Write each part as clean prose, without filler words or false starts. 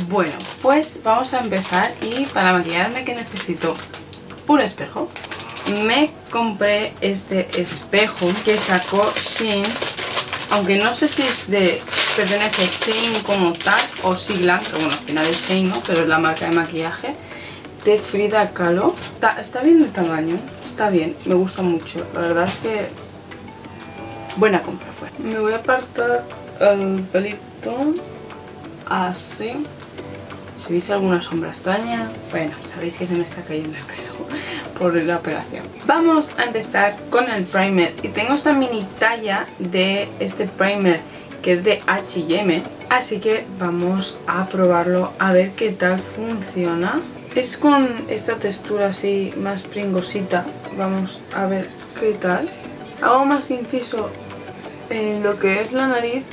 Bueno, pues vamos a empezar. Y para maquillarme, ¿qué necesito? Un espejo. Me compré este espejo que sacó Shein, aunque no sé si es pertenece a Shein como tal o Siglan, que bueno, al final es Shein, ¿no? Pero es la marca de maquillaje de Frida Kahlo. Está bien de tamaño, está bien, me gusta mucho. La verdad es que buena compra fue. Me voy a apartar el pelito así. Si veis alguna sombra extraña, bueno, sabéis que se me está cayendo el pelo por la operación. Vamos a empezar con el primer. Y tengo esta mini talla de este primer que es de H&M, así que vamos a probarlo a ver qué tal funciona. Es con esta textura así más pringosita. Vamos a ver qué tal. Hago más inciso en lo que es la nariz,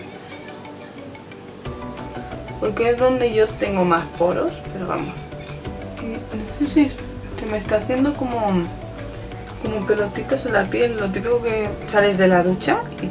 porque es donde yo tengo más poros, pero vamos. Y no sé si se me está haciendo como pelotitas en la piel. Lo típico que sales de la ducha y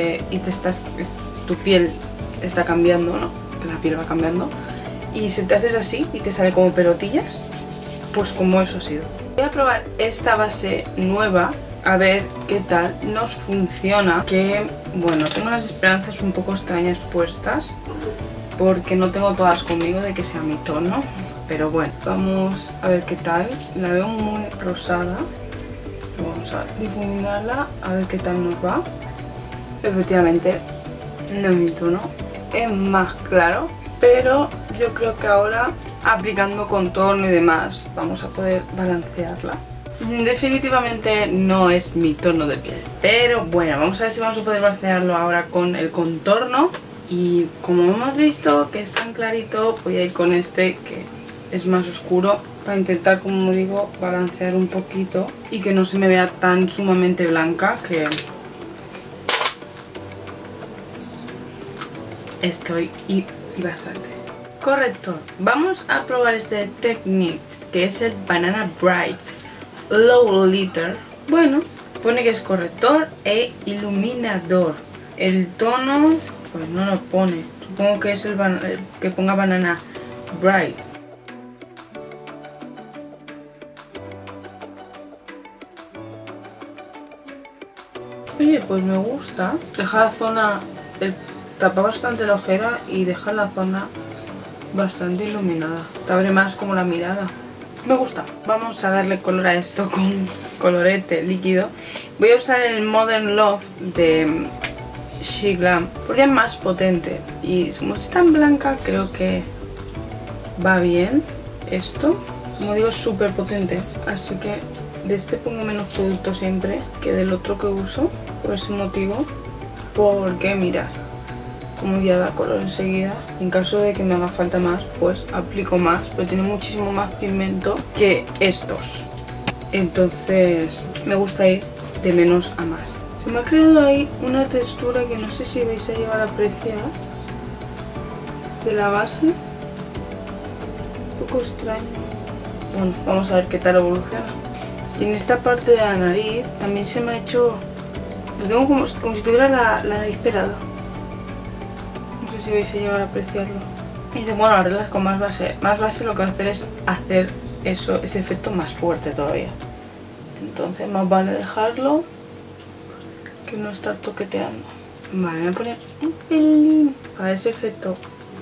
tu piel está cambiando, ¿no? La piel va cambiando. Y se te haces así y te sale como pelotillas. Pues como eso ha sido. Voy a probar esta base nueva, a ver qué tal nos funciona. Que bueno, tengo unas esperanzas un poco extrañas puestas, porque no tengo todas conmigo de que sea mi tono. Pero bueno, vamos a ver qué tal. La veo muy rosada. Vamos a difuminarla a ver qué tal nos va. Efectivamente, no es mi tono. Es más claro, pero yo creo que ahora, aplicando contorno y demás, vamos a poder balancearla. Definitivamente no es mi tono de piel, pero bueno, vamos a ver si vamos a poder balancearlo ahora con el contorno. Y como hemos visto que es tan clarito, voy a ir con este que es más oscuro, para intentar, como digo, balancear un poquito y que no se me vea tan sumamente blanca, que estoy y bastante. Corrector. Vamos a probar este Technique, que es el Banana Bright Low Litter. Bueno, pone que es corrector e iluminador. El tono, pues no lo pone. Supongo que es el que ponga Banana Bright. Oye, pues me gusta. Deja la zona, tapa bastante la ojera y deja la zona bastante iluminada. Te abre más como la mirada. Me gusta. Vamos a darle color a esto con colorete líquido. Voy a usar el Modern Love de Siglan, porque es más potente. Y como estoy tan blanca, creo que va bien esto. Como digo, es súper potente. Así que de este pongo menos producto siempre que del otro que uso, por ese motivo. Porque mirad, como ya da color enseguida. En caso de que me haga falta más, pues aplico más, pero tiene muchísimo más pigmento que estos. Entonces me gusta ir de menos a más. Se me ha creado ahí una textura que no sé si vais a llegar a apreciar de la base. Un poco extraño. Bueno, vamos a ver qué tal evoluciona. Y en esta parte de la nariz también se me ha hecho... Lo tengo como si tuviera la nariz pelada. No sé si vais a llegar a apreciarlo. Y dice, bueno, arreglas con más base. Más base lo que va a hacer es hacer ese efecto más fuerte todavía. Entonces más vale dejarlo que no estar toqueteando. Vale, me voy a poner un pelín para ese efecto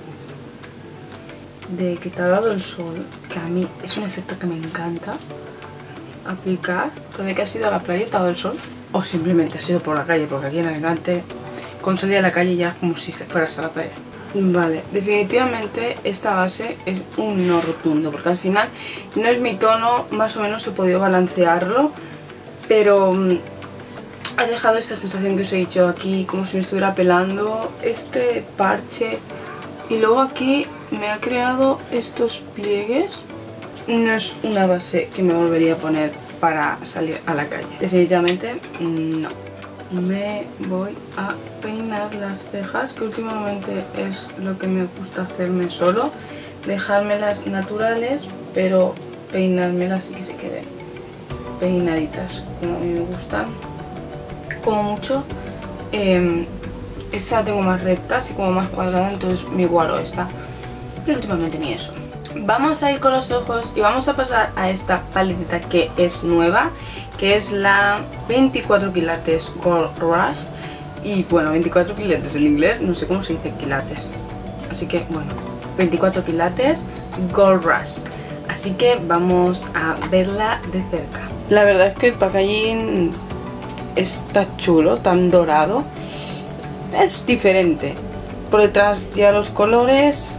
de que te ha dado el sol, que a mí es un efecto que me encanta aplicar. Puede que has ido a la playa y te ha dado el sol, o simplemente has ido por la calle, porque aquí en Alicante con salir a la calle ya es como si fueras a la playa. Vale, definitivamente esta base es un no rotundo, porque al final no es mi tono. Más o menos he podido balancearlo, pero ha dejado esta sensación que os he dicho aquí, como si me estuviera pelando este parche. Y luego aquí me ha creado estos pliegues. No es una base que me volvería a poner para salir a la calle. Definitivamente no. Me voy a peinar las cejas, que últimamente es lo que me gusta hacerme solo. Dejármelas naturales, pero peinármelas y que se queden peinaditas como a mí me gustan. Como mucho, esta la tengo más recta, así como más cuadrada, entonces me igualo esta. pero últimamente ni eso. Vamos a ir con los ojos y vamos a pasar a esta paletita que es nueva, que es la 24 quilates Gold Rush. Y bueno, 24 quilates en inglés, no sé cómo se dice quilates. Así que bueno, 24 quilates Gold Rush. Así que vamos a verla de cerca. La verdad es que el packaging está chulo, tan dorado. Es diferente. Por detrás ya los colores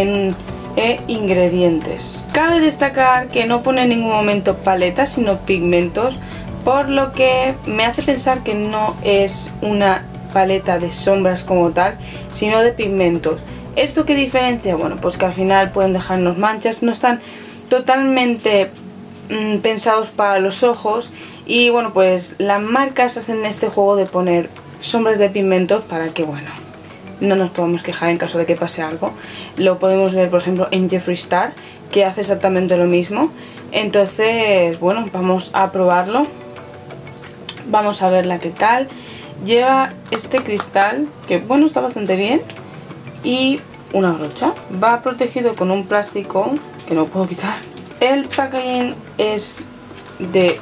e ingredientes. Cabe destacar que no pone en ningún momento paletas, sino pigmentos, por lo que me hace pensar que no es una paleta de sombras como tal, sino de pigmentos. ¿Esto qué diferencia? Bueno, pues que al final pueden dejarnos manchas, no están totalmente pensados para los ojos. Y bueno, pues las marcas hacen este juego de poner sombras de pigmentos para que, bueno, no nos podamos quejar en caso de que pase algo. Lo podemos ver, por ejemplo, en Jeffree Star, que hace exactamente lo mismo. Entonces, bueno, vamos a probarlo. Vamos a verla qué tal. Lleva este cristal, que bueno, está bastante bien. Y una brocha. Va protegido con un plástico que no puedo quitar. El packaging es de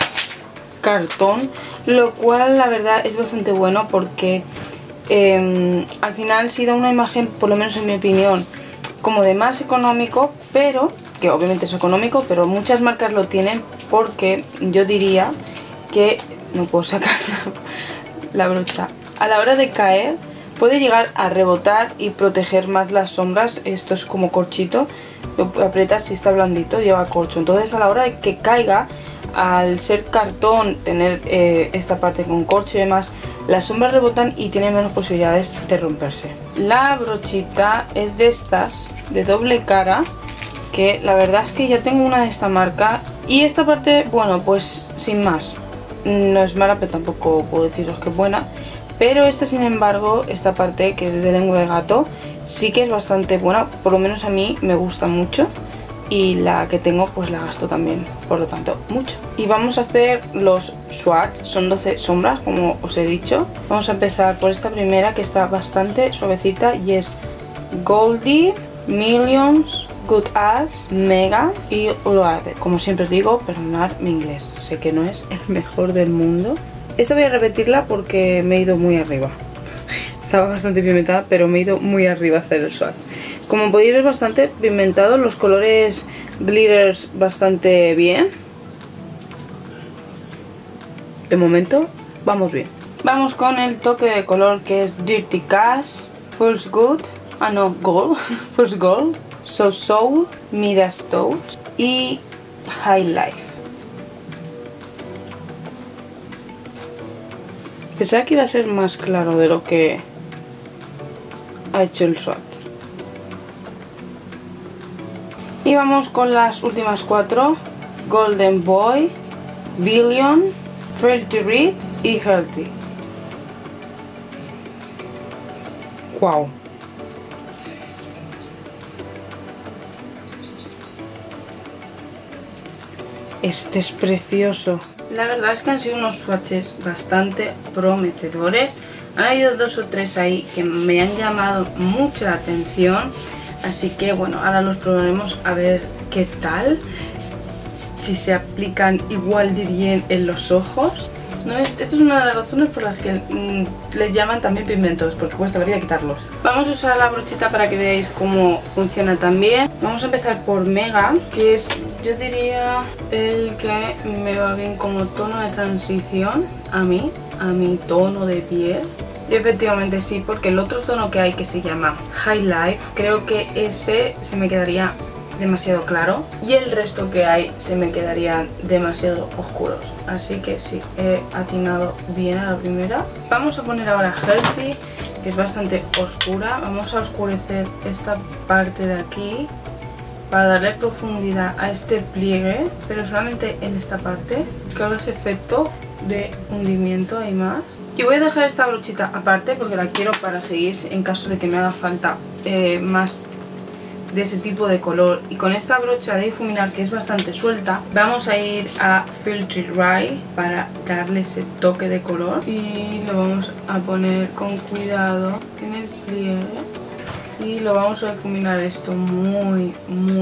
cartón, lo cual la verdad es bastante bueno porque al final sí da una imagen, por lo menos en mi opinión, como de más económico, pero que obviamente es económico, pero muchas marcas lo tienen, porque yo diría que no puedo sacar la brocha. A la hora de caer puede llegar a rebotar y proteger más las sombras. Esto es como corchito, lo aprietas y está blandito, lleva corcho. Entonces a la hora de que caiga, al ser cartón, tener esta parte con corcho y demás, las sombras rebotan y tienen menos posibilidades de romperse. La brochita es de estas, de doble cara, que la verdad es que ya tengo una de esta marca. Y esta parte, bueno, pues sin más, no es mala, pero tampoco puedo deciros que es buena. Pero esta, sin embargo, esta parte que es de lengua de gato, sí que es bastante buena, por lo menos a mí me gusta mucho. Y la que tengo pues la gasto también, por lo tanto, mucho. Y vamos a hacer los swatches, son 12 sombras como os he dicho. Vamos a empezar por esta primera, que está bastante suavecita, y es Goldie, Millions, Good As, Mega y Loaded. Como siempre os digo, perdonad mi inglés, sé que no es el mejor del mundo. Esta voy a repetirla porque me he ido muy arriba. Estaba bastante pigmentada, pero me he ido muy arriba a hacer el swatch. Como podéis ver, bastante pigmentado, los colores glitters bastante bien. De momento vamos bien. Vamos con el toque de color, que es Dirty Cash, First Good, Gold, First Gold, So Soul, Midas Touch y High Life. Pensaba que iba a ser más claro de lo que ha hecho el swatch. Y vamos con las últimas 4, Golden Boy, Billion, Filthy Rich y Healthy. Wow. Este es precioso. La verdad es que han sido unos swatches bastante prometedores. Han habido 2 o 3 ahí que me han llamado mucha la atención. Así que bueno, ahora los probaremos a ver qué tal. Si se aplican igual de bien en los ojos. ¿No es? Esto es una de las razones por las que les llaman también pigmentos, porque cuesta la vida quitarlos. Vamos a usar la brochita para que veáis cómo funciona también. Vamos a empezar por Mega, que es, yo diría, el que me va bien como tono de transición a mi tono de piel. Y efectivamente sí, porque el otro tono que hay, que se llama High Life, creo que ese se me quedaría demasiado claro y el resto que hay se me quedarían demasiado oscuros. Así que sí, he atinado bien a la primera. Vamos a poner ahora Healthy, que es bastante oscura. Vamos a oscurecer esta parte de aquí para darle profundidad a este pliegue, pero solamente en esta parte, que haga ese efecto de hundimiento ahí más. Y voy a dejar esta brochita aparte porque la quiero para seguir en caso de que me haga falta más de ese tipo de color. Y con esta brocha de difuminar, que es bastante suelta, vamos a ir a Filthy Rich para darle ese toque de color. Y lo vamos a poner con cuidado en el pliegue. Y lo vamos a difuminar esto muy.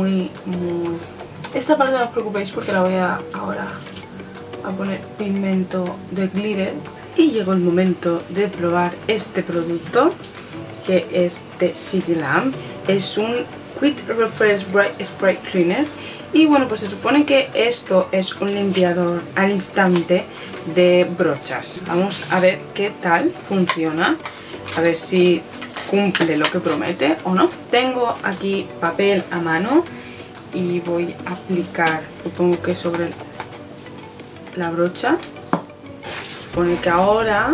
Esta parte no os preocupéis porque la voy a ahora a poner pigmento de glitter. Y llegó el momento de probar este producto, que es de Siglam. Es un Quick Refresh Bright Spray Cleaner. Y bueno, pues se supone que esto es un limpiador al instante de brochas. Vamos a ver qué tal funciona, a ver si cumple lo que promete o no. Tengo aquí papel a mano y voy a aplicar, supongo que sobre la brocha. Supone que ahora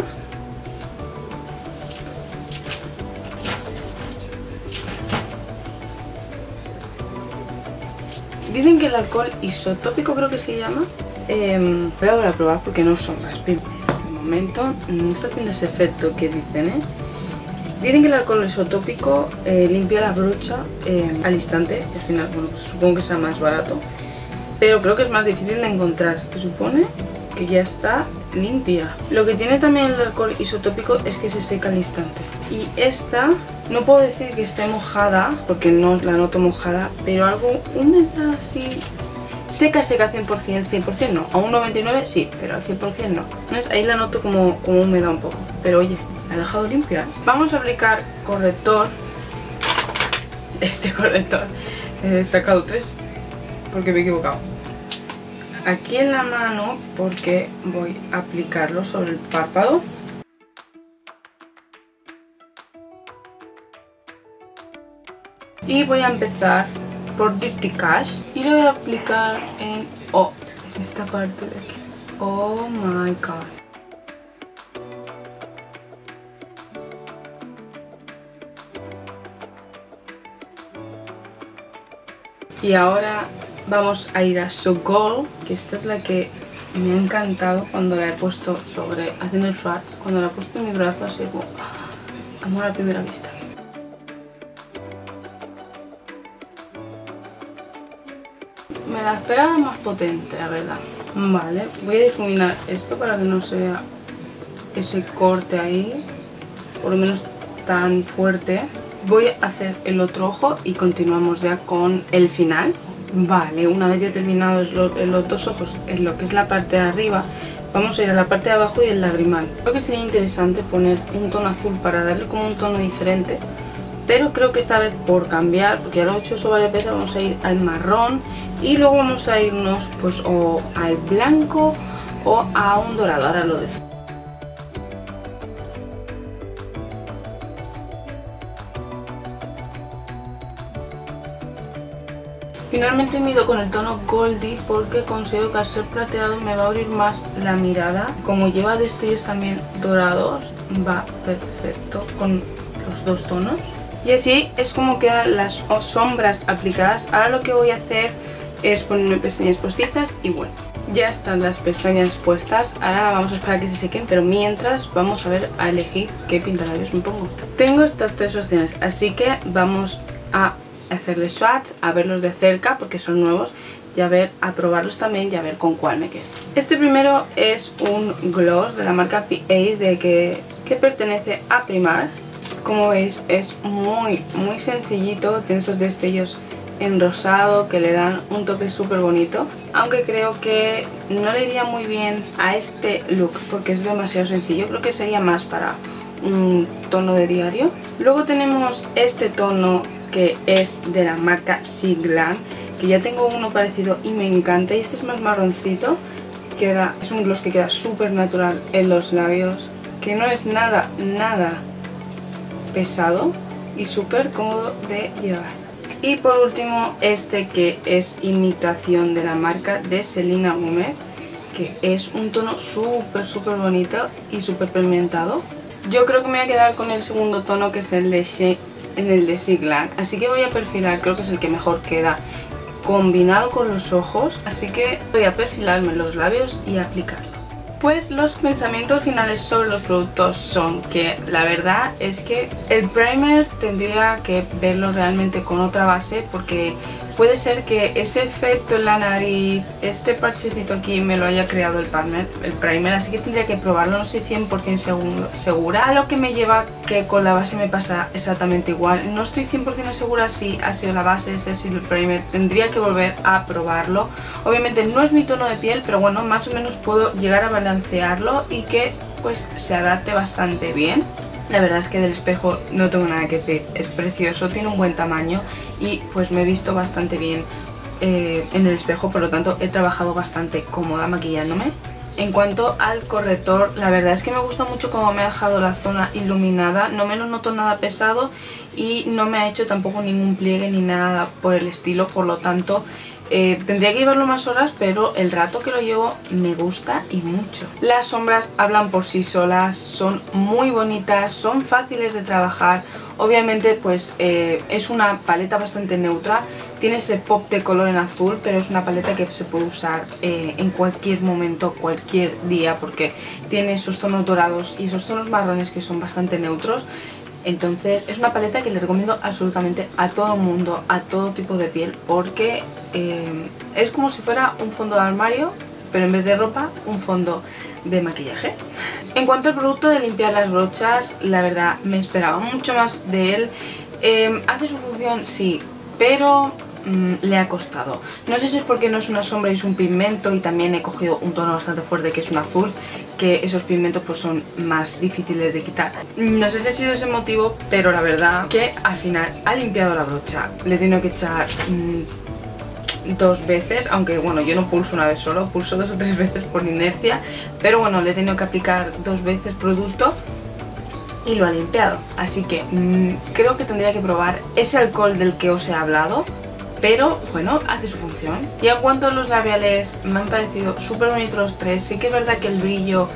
dicen que el alcohol isotópico, creo que se llama. Voy a volver a probar porque no son las primeras. De momento no está haciendo ese efecto que dicen, Dicen que el alcohol isotópico limpia la brocha al instante. Al final, bueno, pues supongo que sea más barato, pero creo que es más difícil de encontrar. Se supone que ya está limpia. Lo que tiene también el alcohol isotópico es que se seca al instante. Y esta, no puedo decir que esté mojada, porque no la noto mojada, pero algo húmeda así. Seca 100%, 100% no. A un 99% sí, pero al 100% no. ¿Ves? Ahí la noto como húmeda un poco. Pero oye, la he dejado limpia. Vamos a aplicar corrector. Este corrector. He sacado 3 porque me he equivocado. Aquí en la mano porque voy a aplicarlo sobre el párpado. Y voy a empezar por Dirty Cash y lo voy a aplicar en esta parte de aquí. Oh my god. Y ahora vamos a ir a So Gold, que esta es la que me ha encantado cuando la he puesto haciendo el swatch. Cuando la he puesto en mi brazo así como amor a primera vista. Me la esperaba más potente, la verdad. Vale, voy a difuminar esto para que no se vea ese corte ahí, por lo menos tan fuerte. Voy a hacer el otro ojo y continuamos ya con el final. Vale, una vez ya terminados los dos ojos en lo que es la parte de arriba, vamos a ir a la parte de abajo y el lagrimal. Creo que sería interesante poner un tono azul para darle como un tono diferente, pero creo que esta vez por cambiar, porque ya lo he hecho eso varias veces, vamos a ir al marrón y luego vamos a irnos pues o al blanco o a un dorado, ahora lo decido. Finalmente me he ido con el tono Goldie porque considero que al ser plateado me va a abrir más la mirada. Como lleva destellos también dorados, va perfecto con los dos tonos. Y así es como quedan las sombras aplicadas. Ahora lo que voy a hacer es ponerme pestañas postizas y bueno, ya están las pestañas puestas. Ahora vamos a esperar a que se sequen, pero mientras vamos a ver a elegir qué pintalabios me pongo. Tengo estas 3 opciones, así que vamos a hacerle swatch, a verlos de cerca porque son nuevos y a probarlos también y a ver con cuál me quedo. Este primero es un gloss de la marca PA que pertenece a Primark. Como veis es muy sencillito, tiene esos destellos en rosado que le dan un toque súper bonito, aunque creo que no le iría muy bien a este look porque es demasiado sencillo. Creo que sería más para un tono de diario. Luego tenemos este tono que es de la marca Siglam, que ya tengo uno parecido y me encanta, y este es más marroncito. Es un gloss que queda súper natural en los labios, que no es nada pesado y súper cómodo de llevar. Y por último este que es imitación de la marca de Selena Gomez, que es un tono súper bonito y súper pigmentado. Yo creo que me voy a quedar con el segundo tono, que es el de Siglam, así que voy a perfilar, creo que es el que mejor queda combinado con los ojos, así que voy a perfilarme los labios y aplicarlo. Pues los pensamientos finales sobre los productos son que la verdad es que el primer tendría que verlo realmente con otra base, porque puede ser que ese efecto en la nariz, este parchecito aquí, me lo haya creado el primer, así que tendría que probarlo, no estoy 100% segura. A lo que me lleva que con la base me pasa exactamente igual, no estoy 100% segura si ha sido la base, si ha sido el primer, tendría que volver a probarlo. Obviamente no es mi tono de piel, pero bueno, más o menos puedo llegar a balancearlo y que pues se adapte bastante bien. La verdad es que del espejo no tengo nada que decir, es precioso, tiene un buen tamaño y pues me he visto bastante bien en el espejo, por lo tanto he trabajado bastante cómoda maquillándome. En cuanto al corrector, la verdad es que me gusta mucho cómo me ha dejado la zona iluminada, no me lo noto nada pesado y no me ha hecho tampoco ningún pliegue ni nada por el estilo, por lo tanto tendría que llevarlo más horas, pero el rato que lo llevo me gusta y mucho. Las sombras hablan por sí solas, son muy bonitas, son fáciles de trabajar. Obviamente pues es una paleta bastante neutra, tiene ese pop de color en azul, pero es una paleta que se puede usar en cualquier momento, cualquier día, porque tiene esos tonos dorados y esos tonos marrones que son bastante neutros. Entonces es una paleta que le recomiendo absolutamente a todo el mundo, a todo tipo de piel, porque es como si fuera un fondo de armario, pero en vez de ropa, un fondo de maquillaje. En cuanto al producto de limpiar las brochas, la verdad me esperaba mucho más de él. Hace su función, sí, pero le ha costado. No sé si es porque no es una sombra y es un pigmento, y también he cogido un tono bastante fuerte que es un azul, que esos pigmentos pues son más difíciles de quitar. No sé si ha sido ese motivo, pero la verdad que al final ha limpiado la brocha. Le he tenido que echar 2 veces, aunque bueno, yo no pulso una vez solo, pulso 2 o 3 veces por inercia, pero bueno, le he tenido que aplicar 2 veces producto y lo ha limpiado. Así que creo que tendría que probar ese alcohol del que os he hablado, pero bueno, hace su función. Y en cuanto a los labiales, me han parecido súper bonitos los tres. Sí que es verdad que el brillo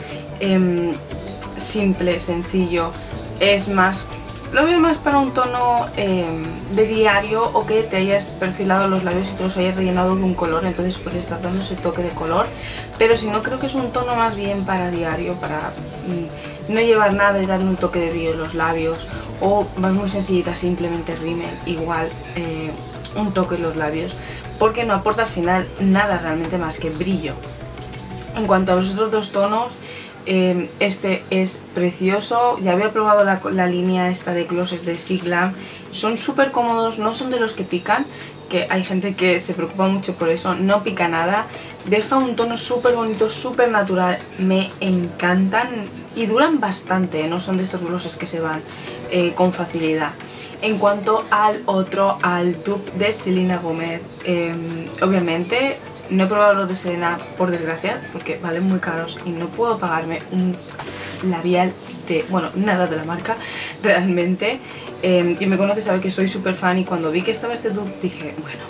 simple, sencillo, es más, lo veo más para un tono de diario, o que te hayas perfilado los labios y te los hayas rellenado de un color, entonces pues le estás dando ese toque de color. Pero si no, creo que es un tono más bien para diario, para no llevar nada y darle un toque de brillo en los labios, o vas muy sencillita, simplemente rímel, igual un toque en los labios, porque no aporta al final nada realmente más que brillo. En cuanto a los otros dos tonos, este es precioso. Ya había probado la línea esta de glosses de Siglam, son súper cómodos, no son de los que pican, que hay gente que se preocupa mucho por eso. No pica nada, deja un tono súper bonito, súper natural, me encantan y duran bastante, no son de estos glosses que se van con facilidad. En cuanto al otro, al dupe de Selena Gomez, obviamente no he probado los de Selena, por desgracia, porque valen muy caros y no puedo pagarme un labial de, bueno, nada de la marca, realmente. Quien me conoce sabe que soy súper fan, y cuando vi que estaba este dupe dije, bueno,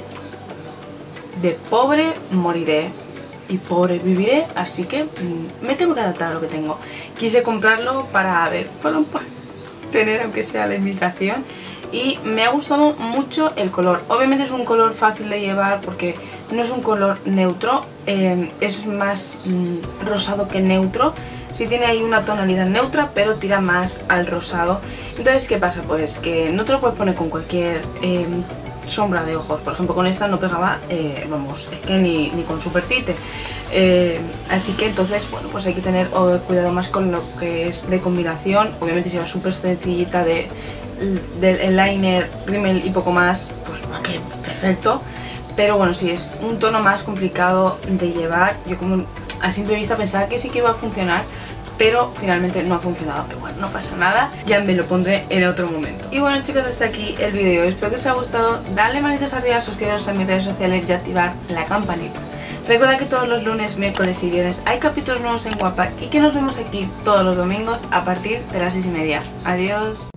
de pobre moriré y pobre viviré, así que me tengo que adaptar a lo que tengo. Quise comprarlo para ver, para tener aunque sea la imitación, y me ha gustado mucho el color. Obviamente es un color fácil de llevar porque no es un color neutro, es más rosado que neutro. Sí tiene ahí una tonalidad neutra, pero tira más al rosado. Entonces, ¿qué pasa? Pues que no te lo puedes poner con cualquier sombra de ojos. Por ejemplo, con esta no pegaba, vamos, es que ni con Super Tite. Así que entonces, bueno, pues hay que tener cuidado más con lo que es de combinación. Obviamente si va súper sencillita del eyeliner, rímel y poco más, pues ok, perfecto. Pero bueno, si es un tono más complicado de llevar, yo como a simple vista pensaba que sí que iba a funcionar, pero finalmente no ha funcionado. Pero bueno, no pasa nada, ya me lo pondré en otro momento. Y bueno, chicos, hasta aquí el vídeo de hoy. Espero que os haya gustado. Dale manitas arriba, suscribiros a mis redes sociales y activar la campanita. Recuerda que todos los lunes, miércoles y viernes hay capítulos nuevos en Wattpad, y que nos vemos aquí todos los domingos a partir de las 6:30. Adiós.